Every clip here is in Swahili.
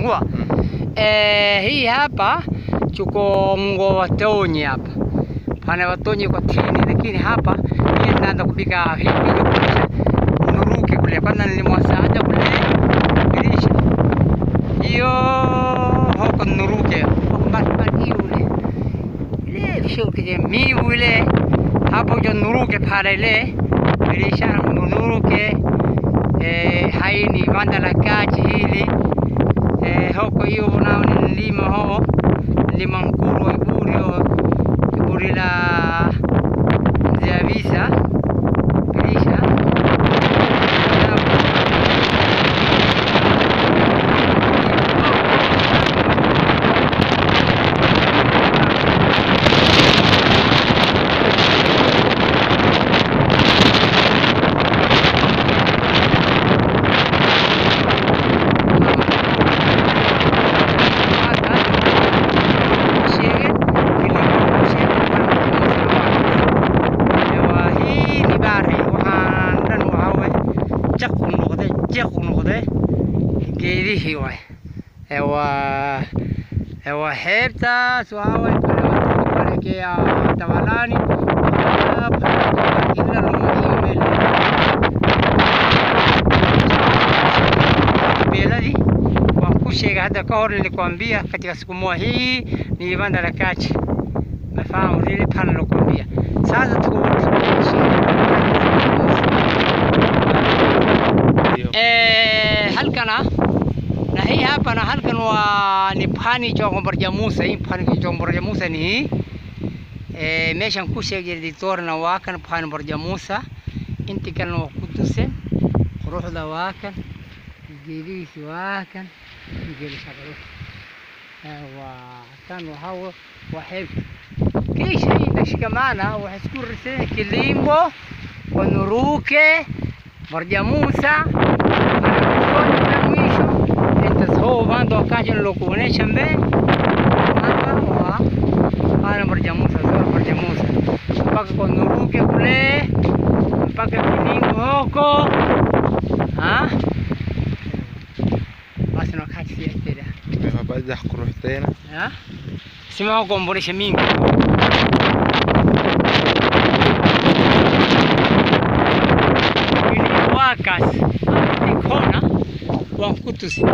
huwa hii hapa chuko mgo watonyi hapa pana watonyi kwa tini, lakini hapa hii naanza kupika hii kulisha nuruke kule kwanza nilimwasaja kule kulisha hiyo huko nuruke huko mbali ule ile sio kije miu ile hapo jo nuruke pale ile kulisha nuruke hai ni banda la kachi hili huko hiyo unao ni lima ho lima mkuru wa iburi la Zavisa kulisha geedihii waay waa xeebtaas waxaa waay barakeeya Tawalani ila loo meel beeladi waan ku sheegay hadda ka hor nilikwambia katika siku moja hii ni banda la kachi nafahamu lile pale nilikwambia sasa tuko halkana na hii hapa na halkan waa ni Pwani Jombo Jamusa. Hii Pwani Jombo Jamusa ni meeshan ku sheegay editorna waa kan Pwani Jamusa inta kalena waa ku tusay quruxda waa kan geedihiisa waa kan geedihiisa waa kan waa xeeb kisha inashikamana waxa isku risay Kilimbo Nuruke Jamusa هو باندو كاجن لوكوني شمبه هذا هو أنا برجموسة زور برجموسة باك كونوروكي كله باك كنين هوكو ها بس نو كاتي سيرتيدا ما بعد أحكي تينا ها سمعوا كومبوري شمين كنين واكاس كونا wankutusi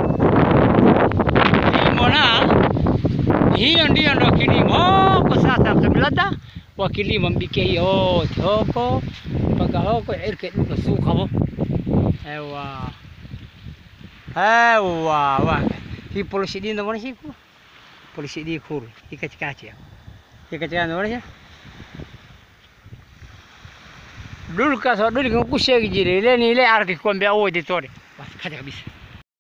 mona hiyo ndio ndo kilimo kwa sasa kimlada wa kilimo mbike yote huko mpaka huko irke duka suuqa bo wa hii polisi ndo mwana siku polisi di kuru ikachikachi ndo dulka so dulka ku sheegi jire ile ni ile arki kwambia au editor basi kaja kabisa.